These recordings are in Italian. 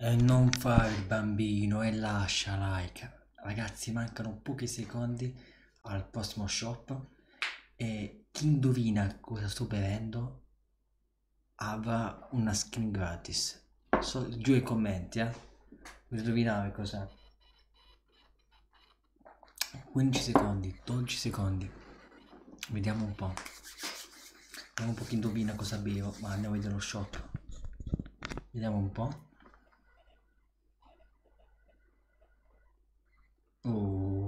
E non fare il bambino e lascia like. Ragazzi, mancano pochi secondi al prossimo shop e chi indovina cosa sto bevendo avrà una skin gratis. Giù ai commenti, per indovinare cos'è. 15 secondi, 12 secondi. Vediamo un po'. Vediamo un po' chi indovina cosa bevo, ma andiamo a vedere lo shop. Vediamo un po'. Oh.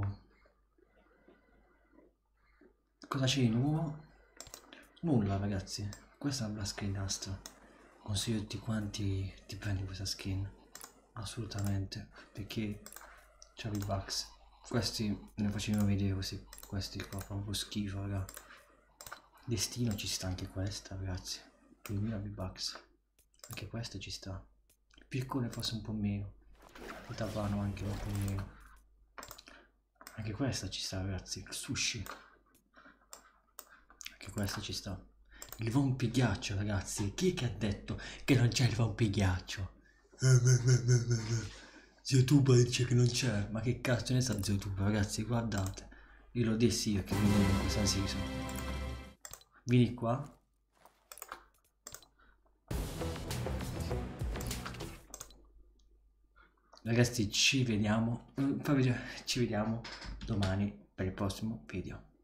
Cosa c'è di nuovo? Nulla ragazzi, questa è una bella skin Astra. Consiglio a tutti quanti di prendere questa skin. Assolutamente, perché c'ha i bugs. Questi ne facevano vedere così, questi qua fa un po' schifo raga. Destino ci sta anche questa ragazzi. 2000 V-Bucks. Anche questa ci sta. Il piccone forse un po' meno. Il tavano anche un po' meno. Anche questa ci sta ragazzi. Il sushi. Anche questa ci sta. Il rompighiaccio ragazzi. Chi è che ha detto che non c'è il rompighiaccio? Ziotuba dice che non c'è. Ma che cazzo ne sa Ziotuba ragazzi? Guardate. Io lo dissi io che venevo in questa season. Vieni qua. Ragazzi ci vediamo domani per il prossimo video.